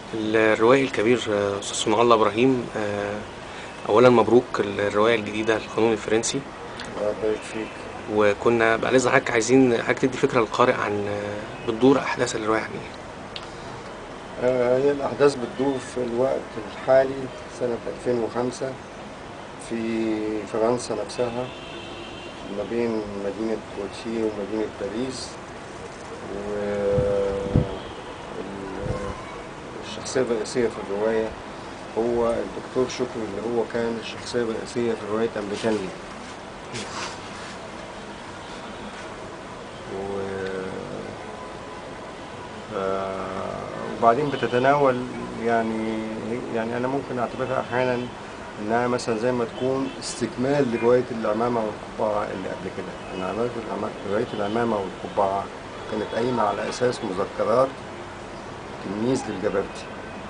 الروائي الكبير أستاذ صنع الله إبراهيم، أولا مبروك الرواية الجديدة القانون الفرنسي. الله يبارك فيك. وكنا بقى لازم حضرتك عايزين حضرتك تدي فكرة للقارئ عن بتدور أحداث الرواية عن إيه؟ هي الأحداث بتدور في الوقت الحالي سنة 2005 في فرنسا نفسها، ما بين مدينة بورتيه ومدينة باريس. والشخصية الرئيسية في الرواية هو الدكتور شكري، اللي هو كان الشخصية الرئيسية في رواية أمريكان لي. وبعدين بتتناول يعني أنا ممكن أعتبرها أحيانا إنها مثلا زي ما تكون استكمال لرواية العمامة والقبعة اللي قبل كده. أنا عملت رواية العمامة والقبعة كانت قايمة على أساس مذكرات تلميذ للجبرتي.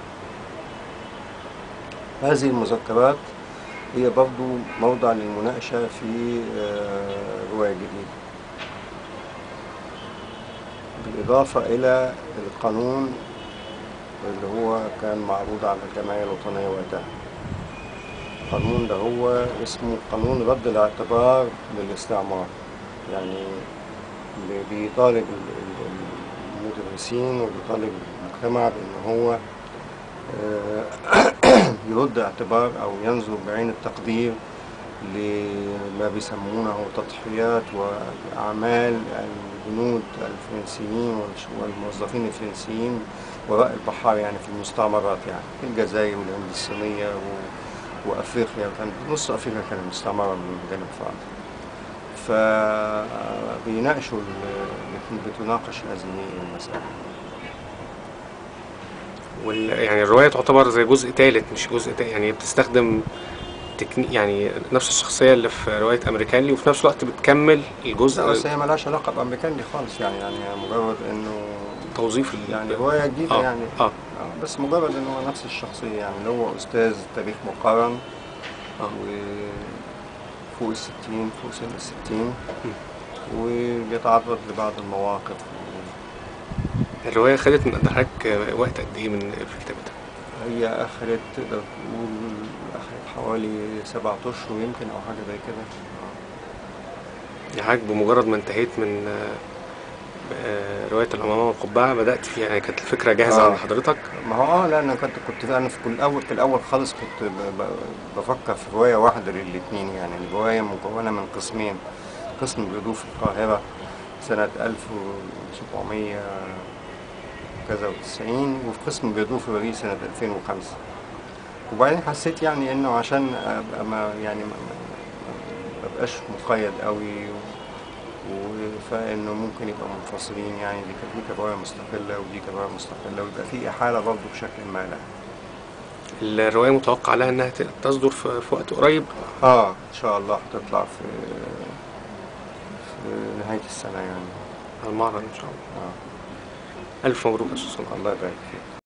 هذه المذكرات هي برضو موضع للمناقشة في رواية جديدة، بالإضافة إلى القانون اللي هو كان معروض على الجمعية الوطنية وقتها. القانون ده هو اسمه قانون رد الاعتبار للاستعمار، يعني اللي بيطالب المدرسين وبيطالب المجتمع بأن هو يرد اعتبار أو ينظر بعين التقدير لما بيسمونه تضحيات وأعمال الجنود الفرنسيين والموظفين الفرنسيين وراء البحار، يعني في المستعمرات، يعني في الجزائر والهند الصينية وأفريقيا. كان نص أفريقيا كانت مستعمرة من جانب فرنسا. فبيناقشوا بتناقش هذه المسألة. يعني الرواية تعتبر زي جزء ثالث مش جزء تاني، يعني بتستخدم يعني نفس الشخصية اللي في رواية أمريكانلي وفي نفس الوقت بتكمل لا، الجزء. بس هي ملهاش علاقة بأمريكان دي خالص، يعني مجرد إنه توظيف يعني رواية جديدة اه يعني. اه بس مجرد إنه هو نفس الشخصية، يعني اللي هو أستاذ تاريخ مقارن اه وفوق الستين، فوق سن الستين، وبيتعرض لبعض المواقف. الرواية خدت من حضرتك وقت قد إيه من في كتابتها؟ هي أخذت، تقدر تقول أخذت حوالي 7 أشهر يمكن أو حاجة زي كده. يعني حضرتك بمجرد ما انتهيت من رواية العمامة والقبعة بدأت فيها، يعني كانت الفكرة جاهزة عند حضرتك؟ ما هو لأن كنت أنا في الأول خالص كنت بفكر في رواية واحدة للاتنين، يعني الرواية مكونة من قسمين. قسم بيدور في القاهرة سنة 1700 كذا وتسعين، وفي قسم بيدور في باريس سنة 2005. وبعدين حسيت يعني إنه عشان أبقى ما بقاش مقيد قوي، فإنه ممكن يبقى منفصلين، يعني دي كرواية مستقلة ودي كرواية مستقلة، ويبقى في إحالة برضه بشكل ما لها. الرواية متوقع لها إنها تصدر في وقت قريب؟ إن شاء الله هتطلع في نهاية السنة يعني. على المعرض إن شاء الله. آه ألف مبروك يا أستاذ صلاح. الله يبارك فيك.